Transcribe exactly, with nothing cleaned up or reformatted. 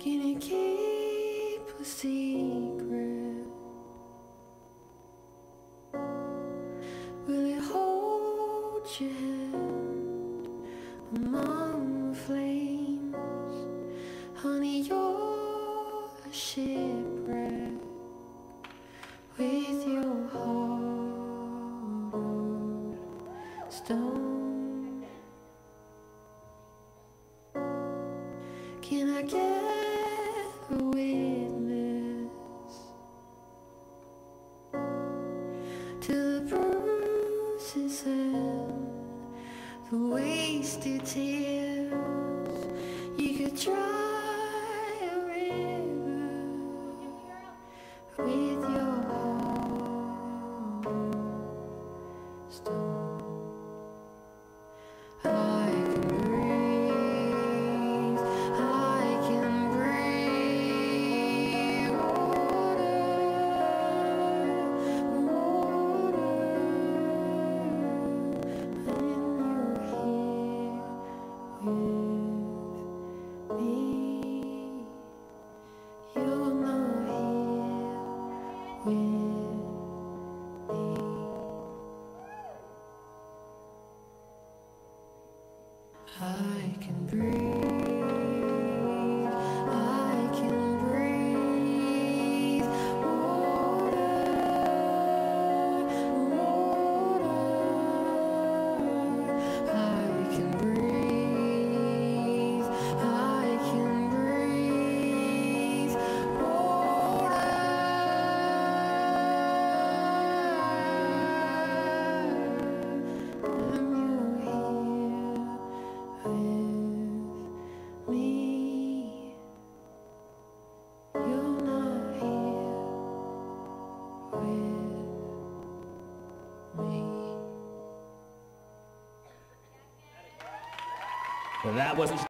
Can you keep a secret? Will it hold your hand among the flames? Honey, you're a shipwreck with your heart of stone. Can I get a witness to the bruises and the wasted tears? You could try a river with your heart of stone. I can breathe, I can breathe water, water. When you're here with me, you're not here with me. I can breathe, I can breathe water, water. I can breathe, I can breathe water. And you're here with me, you're not here with me. Well, that wasn't